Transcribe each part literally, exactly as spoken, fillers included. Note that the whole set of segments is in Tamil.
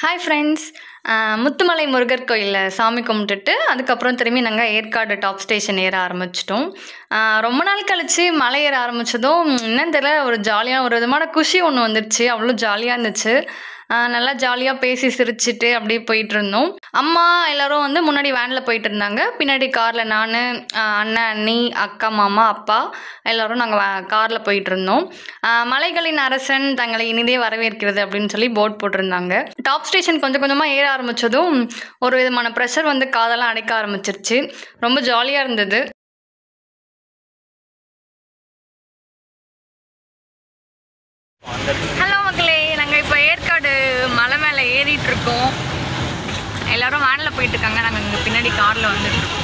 Hi friends. முத்துமலை முருகர் கோயிலில் சாமி கும்பிட்டுட்டு அதுக்கப்புறம் திரும்பி நாங்கள் ஏற்காடு டாப் ஸ்டேஷன் ஏற ஆரம்பிச்சிட்டோம். ரொம்ப நாள் கழித்து மலை ஏற ஆரம்பித்ததும் என்னன்னு தெரியல, ஒரு ஜாலியான ஒரு விதமான குஷி ஒன்று வந்துடுச்சு. அவ்வளோ ஜாலியாக இருந்துச்சு. நல்லா ஜாலியாக பேசி சிரிச்சுட்டு அப்படியே போயிட்டு இருந்தோம். அம்மா எல்லோரும் வந்து முன்னாடி வேனில் போயிட்டு இருந்தாங்க, பின்னாடி காரில் நான், அண்ணன், அண்ணி, அக்கா, மாமா, அப்பா எல்லோரும் நாங்கள் காரில் போயிட்டு இருந்தோம். மலைகளின் அரசன் தங்களை இனிதே வரவேற்கிறது அப்படின்னு சொல்லி போர்ட் போட்டிருந்தாங்க. டாப் ஸ்டேஷன் கொஞ்சம் கொஞ்சமாக ஏற ஆரம்பித்ததும் ஒரு விதமான ப்ரெஷர் வந்து காதெல்லாம் அடைக்க ஆரம்பிச்சிருச்சு. ரொம்ப ஜாலியாக இருந்தது. ஹலோ மக்களே, நாங்கள் இப்போ ஏற்காடு மலை மேலே ஏறிட்டு இருக்கோம். எல்லாரும் வேனில் போயிட்டு இருக்காங்க, நாங்கள் இங்கே பின்னாடி காரில் வந்துட்டு இருக்கோம்.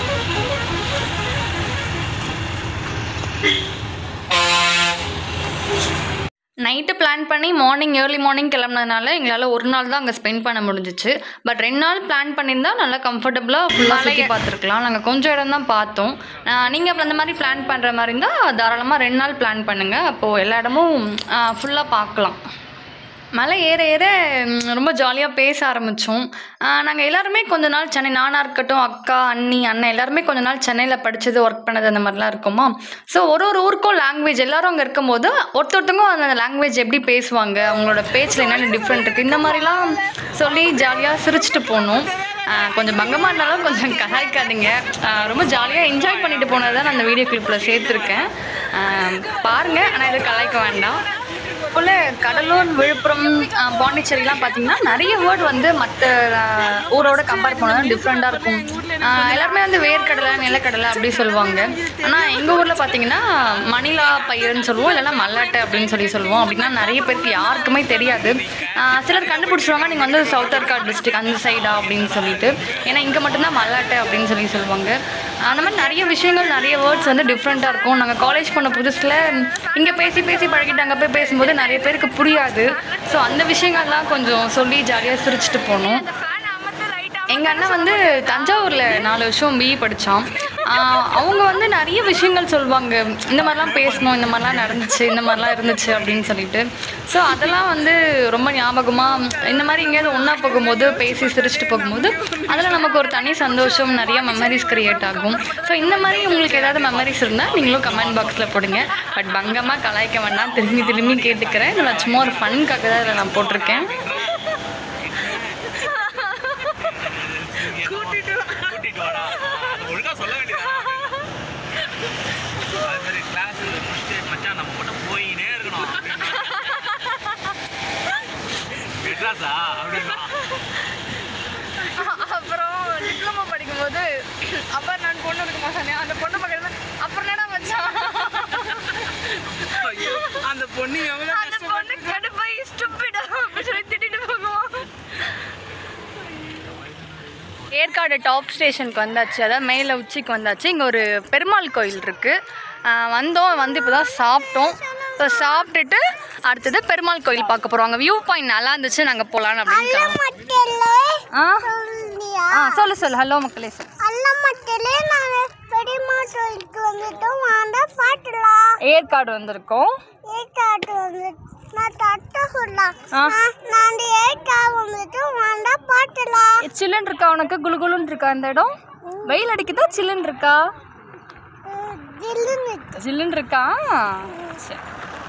நைட்டு பிளான் பண்ணி மார்னிங் ஏர்லி மார்னிங் கிளம்புனதுனால எங்களால் ஒரு நாள் தான் அங்கே ஸ்பெண்ட் பண்ண முடிஞ்சிச்சு. பட் ரெண்டு நாள் பிளான் பண்ணியிருந்தால் நல்லா கம்ஃபர்டபுளாக ஃபுல்லாக சுற்றி பார்த்துருக்கலாம். நாங்கள் கொஞ்சம் இடம் தான் பார்த்தோம். நீங்கள் அப்போ அந்த மாதிரி பிளான் பண்ணுற மாதிரி இருந்தால் தாராளமாக ரெண்டு நாள் பிளான் பண்ணுங்கள். அப்போது எல்லா இடமும் ஃபுல்லாக பார்க்கலாம். மலை ஏற ஏற ரொம்ப ஜாலியாக பேச ஆரம்பித்தோம். நாங்கள் எல்லாருமே கொஞ்ச நாள் சென்னை, நானாக இருக்கட்டும், அக்கா, அண்ணி, அண்ணன் எல்லாருமே கொஞ்ச நாள் சென்னையில் படித்தது, ஒர்க் பண்ணது அந்த மாதிரிலாம் இருக்குமா. ஸோ ஒரு ஒரு ஊருக்கும் லாங்குவேஜ் எல்லோரும் அங்கே இருக்கும்போது ஒருத்தொருத்தவங்க அந்த லாங்குவேஜ் எப்படி பேசுவாங்க, அவங்களோட பேச்சில் என்னென்ன டிஃப்ரெண்ட் இருக்குது, இந்த மாதிரிலாம் சொல்லி ஜாலியாக சிரிச்சுட்டு போகணும். கொஞ்சம் பங்கமாக இருந்தாலும் கொஞ்சம் கலாய்க்காதீங்க. ரொம்ப ஜாலியாக என்ஜாய் பண்ணிட்டு போனது தான் நான் அந்த வீடியோ கிளிப்பில் சேர்த்துருக்கேன். பாருங்கள், ஆனால் இதை கலாய்க்க வேண்டாம். போல் கடலூர், விழுப்புரம், பாண்டிச்சேரிலாம் பார்த்திங்கன்னா நிறைய வேர்டு வந்து மற்ற ஊரோட கம்பேர் பண்ணால் டிஃப்ரெண்ட்டாக இருக்கும். எல்லாருமே வந்து வேர்க்கடலை, நிலக்கடலை அப்படி சொல்லுவாங்க. ஆனால் எங்கள் ஊரில் பார்த்திங்கன்னா மணிலா பயிர்னு சொல்லுவோம், இல்லைன்னா மல்லாட்டை அப்படின்னு சொல்லி சொல்லுவோம். அப்படின்னா நிறைய பேருக்கு யாருக்குமே தெரியாது. சிலர் கண்டுபிடிச்சிருவாங்க, நீங்கள் வந்து சவுத் ஆர்காட் டிஸ்ட்ரிக் அந்த சைடா அப்படின்னு சொல்லிட்டு. ஏன்னா இங்கே மட்டும்தான் மல்லாட்டை அப்படின்னு சொல்லி சொல்லுவாங்க. அந்த மாதிரி நிறைய விஷயங்கள், நிறைய வேர்ட்ஸ் வந்து டிஃப்ரெண்ட்டாக இருக்கும். நாங்கள் காலேஜ் போன புதுசில் இங்கே பேசி பேசி பழகிட்டு அங்கே போய் பேசும்போது நிறைய பேருக்கு புரியாது. ஸோ அந்த விஷயங்கள்லாம் கொஞ்சம் சொல்லி ஜாலியாக சிரிச்சுட்டு போனோம். எங்கள் அண்ணன் வந்து தஞ்சாவூரில் நாலு வருஷம் பிஇ படித்தான். அவங்க வந்து நிறைய விஷயங்கள் சொல்லுவாங்க, இந்த மாதிரிலாம் பேசணும், இந்த மாதிரிலாம் நடந்துச்சு, இந்த மாதிரிலாம் இருந்துச்சு அப்படின்னு சொல்லிட்டு. ஸோ அதெல்லாம் வந்து ரொம்ப ஞாபகமாக, இந்த மாதிரி எங்கேயாவது ஒன்றா போகும்போது பேசி சிரிச்சுட்டு போகும்போது அதில் நமக்கு ஒரு தனி சந்தோஷம், நிறைய மெமரிஸ் க்ரியேட் ஆகும். ஸோ இந்த மாதிரி உங்களுக்கு ஏதாவது மெமரிஸ் இருந்தால் நீங்களும் கமெண்ட் பாக்ஸில் போடுங்க. பட் பங்கமாக கலாய்க்க வேண்டாம், திரும்பி திரும்பி கேட்டுக்கிறேன். நான் சும்மா ஒரு ஃபன்காக தான் இதில் நான் போட்டிருக்கேன். அப்புறம் டிப்ளமோ படிக்கும்போது அப்போ நான் பொண்ணு இருக்க மாட்டேன், அந்த பொண்ணு பக்கத்துல அப்புறம் என்னடா மச்சான் அந்த பொண்ணு எவ்வளோ அந்த பொண்ணு கடுப்பாய் ஸ்டூபிடா அப்படி சொல்லி திட்டிட்டு போகுவோம். ஏற்காடு டாப் ஸ்டேஷனுக்கு வந்தாச்சு, அதாவது மேலே உச்சிக்கு வந்தாச்சு. இங்கே ஒரு பெருமாள் கோயில் இருக்குது. வந்தோம், வந்து இப்போ தான் சாப்பிட்டோம். இப்போ சாப்பிட்டுட்டு அடுத்தது பெருமாள் கோயில் பார்க்க போகிறோம். அங்கே வியூ பாயிண்ட் நல்லா இருந்துச்சு, நாங்கள் போகலான்னு அப்படின்னு. ஆ ஆ சொல்லு சொல்லு ஹலோ மக்களே சொல்லு. ஏற்காடு வந்திருக்கோம். சில்லுன்னு இருக்கா உனக்கு? குளு குளுன்னு இருக்கா இந்த இடம்? வெயில் அடிக்குதா சில்லுன்னு இருக்கா? ஜில்லுன்னு இருக்கா? சரி.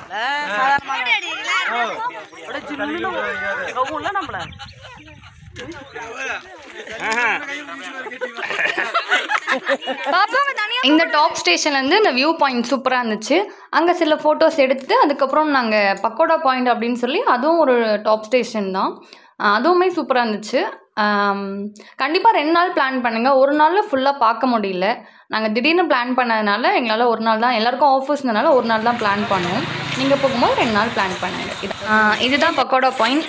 இந்த டாப் ஸ்டேஷன்லேருந்து இந்த வியூ பாயிண்ட் சூப்பராக இருந்துச்சு. அங்கே சில ஃபோட்டோஸ் எடுத்துட்டு அதுக்கப்புறம் நாங்கள் பக்கோடா பாயிண்ட் அப்படின்னு சொல்லி, அதுவும் ஒரு டாப் ஸ்டேஷன் தான், அதுவுமே சூப்பராக இருந்துச்சு. கண்டிப்பாக ரெண்டு நாள் பிளான் பண்ணுங்கள். ஒரு நாளில் ஃபுல்லாக பார்க்க முடியல. நாங்கள் திடீர்னு பிளான் பண்ணதுனால எங்களால் ஒரு நாள் தான், எல்லாருக்கும் ஆஃபீஸ்னால ஒரு நாள் தான் பிளான் பண்ணோம். நீங்கள் போகும்போது ரெண்டு நாள் பிளான் பண்ணுங்கள். இது இதுதான் பக்கோடா பாயிண்ட்.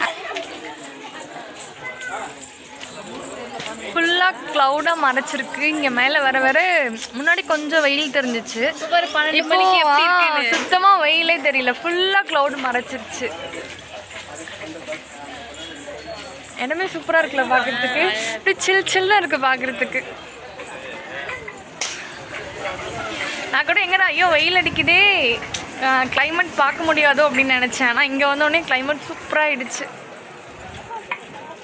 ஃபுல்லாக க்ளவுடாக மறைச்சிருக்கு. இங்கே மேலே வர வர முன்னாடி கொஞ்சம் வெயில் தெரிஞ்சிச்சு, இப்போ சுத்தமாக வெயிலே தெரியல, ஃபுல்லாக க்ளவுட் மறைச்சிருச்சு. இடமே சூப்பராக இருக்குல்ல பார்க்குறதுக்கு, இப்படி சில் சில்லாக இருக்குது பார்க்குறதுக்கு. நான் கூட எங்கடா ஐயோ வெயில் அடிக்குதே, கிளைமேட் பார்க்க முடியாதோ அப்படின்னு நினச்சேன். ஆனால் இங்கே வந்தோடனே கிளைமேட் சூப்பராகிடுச்சு.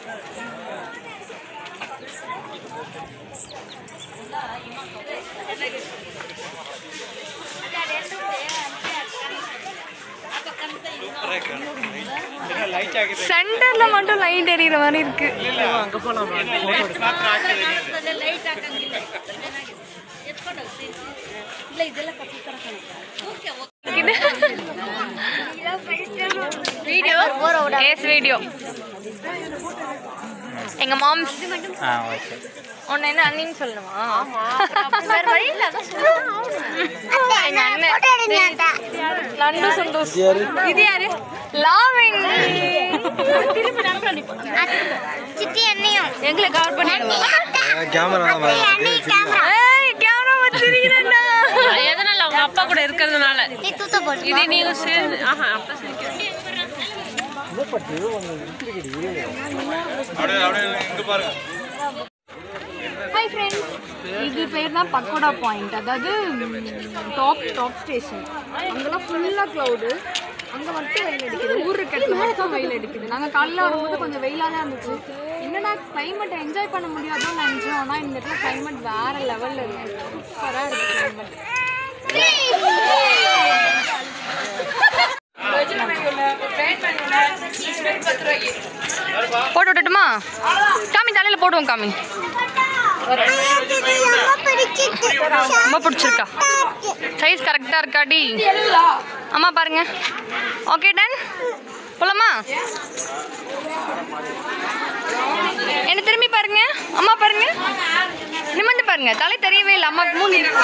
சென்டர்ல மட்டும் லைட் எரியற மாதிரி இருக்கு. அங்க போலாம். இல்ல இதெல்லாம் கட்டி கறக்கணும். Okay okay. Video yes video. எங்க மாம்ஸ். ஆ ஓகே. உன்ன என்ன அண்ணின்னு சொல்லணுமா? ஆமா. வேற வழி இல்ல அத சொல்லணும். எங்க அண்ணன் போட்டோ எடுங்க. லண்டு சந்தோஷ். இது யாரு? லாவிங். திருப்பி நம்பர் அனுப்பி. சித்தி அண்ணியும் எங்களை கவர் பண்ணிடுங்க. கேமரா அண்ணி கேமரா ஏய் கேமரா வச்சிருக்கீங்கடா. எதனால அவங்க அப்பா கூட இருக்கிறதுனால. நீ தூத்த போடு. இது நீங்க சேர்ந்து ஆஹா அப்பா சிரிக்கிறீங்க. அப்படியே அப்படியே இங்க பாருங்க. ஹாய் ஃப்ரெண்ட்ஸ், இது பேர் தான் பக்கோடா பாயிண்ட். அதாவது டாப் டாப் ஸ்டேஷன். அங்கெல்லாம் ஃபுல்லாக க்ளவுடு. அங்கே மட்டும் வெயில் அடிக்குது. ஊர் இருக்கிறதுல மட்டும் வெயில் அடிக்குது. நாங்கள் காலையில் வரும்போது கொஞ்சம் வெயிலாக தான் இருந்துச்சு. என்னடா கிளைமேட்டை என்ஜாய் பண்ண முடியாதுன்னு நினச்சோம். ஆனால் இந்த இடத்துல கிளைமேட் வேறு லெவலில் இருக்குது. சூப்பராக இருக்குது கிளைமேட். போட்டு விட்டுட்டுமா? காமி தலையில் போடுவோம். காமி ரொம்ப பிடிச்சிருக்கா? சைஸ் கரெக்டாக இருக்காடி? அம்மா பாருங்க. ஓகே டன் போலாமா? என்ன திரும்பி பாருங்க. அம்மா பாருங்க. நிமிர்ந்து பாருங்க. தலை தெரியவே இல்லை. அம்மாவுக்கு மூணு இருக்கு.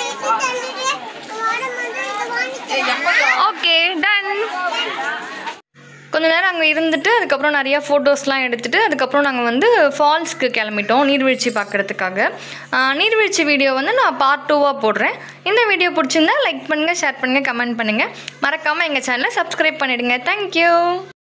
Okay done. கொஞ்ச நேரம் அங்கே இருந்துட்டு அதுக்கப்புறம் நிறையா ஃபோட்டோஸ்லாம் எடுத்துகிட்டு அதுக்கப்புறம் நாங்கள் வந்து ஃபால்ஸ்க்கு கிளம்பிட்டோம் நீர்வீழ்ச்சி பார்க்குறதுக்காக. நீர்வீழ்ச்சி வீடியோ வந்து நான் பார்ட் டூவாக போடுறேன். இந்த வீடியோ பிடிச்சிருந்தா லைக் பண்ணுங்கள், ஷேர் பண்ணுங்கள், கமெண்ட் பண்ணுங்கள். மறக்காமல் எங்கள் சேனலை சப்ஸ்கிரைப் பண்ணிவிடுங்க. தேங்க்யூ.